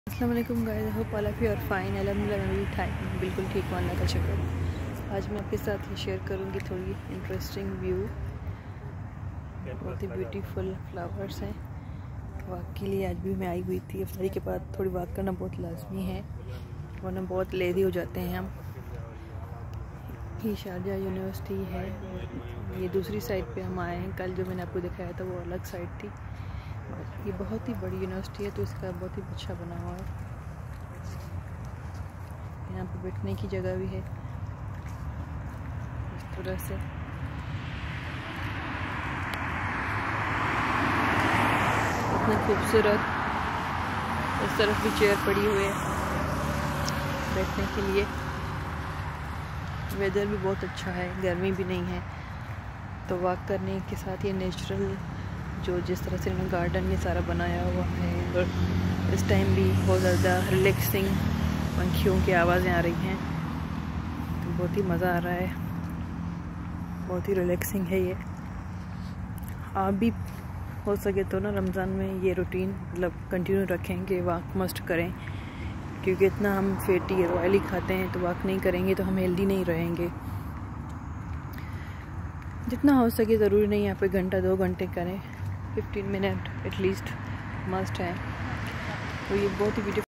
अस्सलाम वालेकुम guys, I hope all of you are fine. अल्हम्दुलिल्लाह मैं भी बिल्कुल ठीक हूँ, अल्लाह का शुक्र। आज मैं आपके साथ ये शेयर करूँगी थोड़ी इंटरेस्टिंग व्यू। बहुत ही ब्यूटीफुल फ्लावर्स हैं। वॉक के लिए आज भी मैं आई हुई थी। अफ्तारी के बाद थोड़ी वॉक करना बहुत लाजमी है, वरना बहुत लेज़ी हो जाते हैं हम। ये शारजा यूनिवर्सिटी है, ये दूसरी साइड पे हम आए हैं। कल जो मैंने आपको दिखाया था वो अलग साइड थी। ये बहुत ही बड़ी यूनिवर्सिटी है, तो इसका बहुत ही अच्छा बना हुआ है। यहाँ पे बैठने की जगह भी है इस तरह से। इतना खूबसूरत। इस तरफ भी चेयर पड़ी हुई है बैठने के लिए। वेदर भी बहुत अच्छा है, गर्मी भी नहीं है। तो वॉक करने के साथ ये नेचुरल जो जिस तरह से इन्होंने गार्डन में सारा बनाया हुआ है, और इस टाइम भी बहुत ज़्यादा रिलैक्सिंग पंखियों की आवाज़ें आ रही हैं, तो बहुत ही मज़ा आ रहा है। बहुत ही रिलैक्सिंग है ये। आप भी हो सके तो ना रमज़ान में ये रूटीन मतलब कंटिन्यू रखें कि वॉक मस्ट करें, क्योंकि इतना हम फैटी और ऑयली खाते हैं, तो वॉक नहीं करेंगे तो हम हेल्दी नहीं रहेंगे। जितना हो सके, ज़रूरी नहीं आप 1 घंटा 2 घंटे करें, 15 मिनट एटलीस्ट मस्ट है। तो ये बहुत ही ब्यूटीफुल